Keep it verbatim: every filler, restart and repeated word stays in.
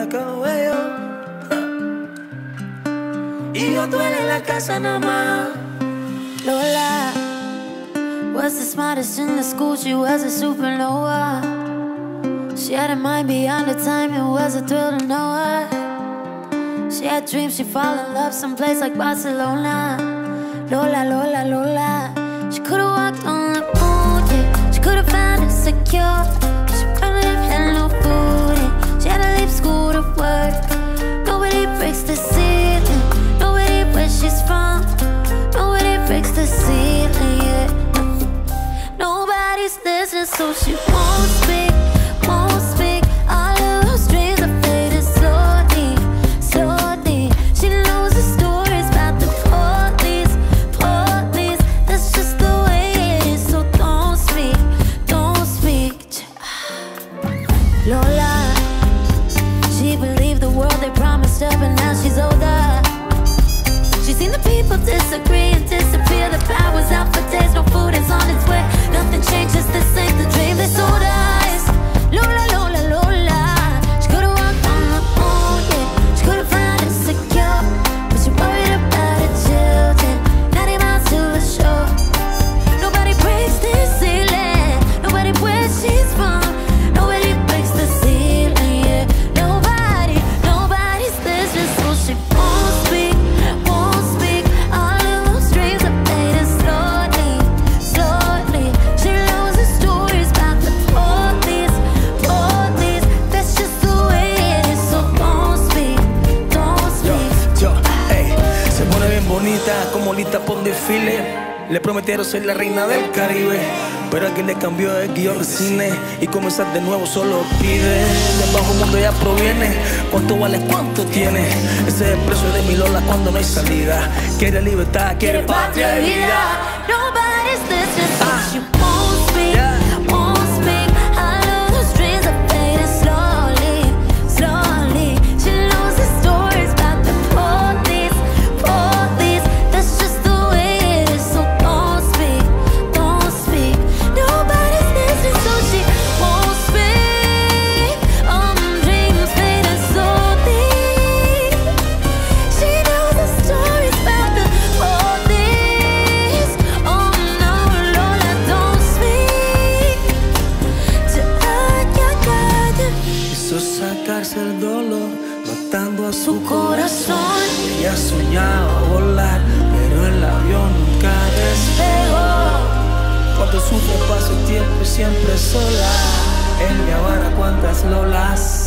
Camila Cabello. Y Yotuel en la casa nomás. Lola was the smartest in the school, she was a supernova. She had a mind beyond her time, it was a thrill to know her. She had dreams, she'd fall in love someplace like Barcelona. Lola, Lola, Lola. She could've walked on the moon, yeah. She could've found it secure. She probably had no food, and she had to leave school to work. Nobody breaks the ceiling, nobody where she's from. Nobody breaks the ceiling, yeah. Nobody's listening, so she won't speak, won't speak. All of those dreams are fading slowly, slowly. She knows the stories about the police, police. That's just the way it is, so don't speak, don't speak. Lola, she believed the world they promised her, but now she's older. She's seen the people disagree and disappear. The power's out for days, no food is on its way. Nothing changes, this ain't the dream they sold us. Lola, Lola, Lola. She could've walked on the moon, yeah. She could've found it secure, but she worried about her children. Ninety miles to the shore. Nobody breaks this ceiling, nobody where she's from. Nobody breaks the ceiling, yeah. Nobody, nobody's listening, so she won't speak, won't speak. All of those dreams are fading slowly, slowly. She knows the stories about the police, police. That's just the way it is, so don't speak, don't speak. Yo, yo, ey. Se pone bien bonita, como lista por un desfile. Le prometieron ser la reina del Caribe, pero alguien le cambió el guión de cine y comenzar de nuevo solo pide. Del bajo mundo ella proviene. ¿Cuánto vale? ¿Cuánto tiene? Ese es el precio de mi Lola cuando no hay salida. Quiere libertad, quiere patria y vida. Nobody's listening, so she won't speak, Yeah. won't speak. All of those dreams are fading slowly, slowly. She knows the stories about the police, police. That's just the way it is, so don't speak, don't speak. Nobody's listening, so she won't speak. All them dreams fading slowly. She knows the stories about the police. Oh no, Lola, don't speak. To Quiso sacarse el dolor, matando a su su corazón Ella soñaba volar, pero el avión nunca despegó. Cuando sufre pasa el tiempo y siempre sola. En mi Habana, ¿cuántas Lolas?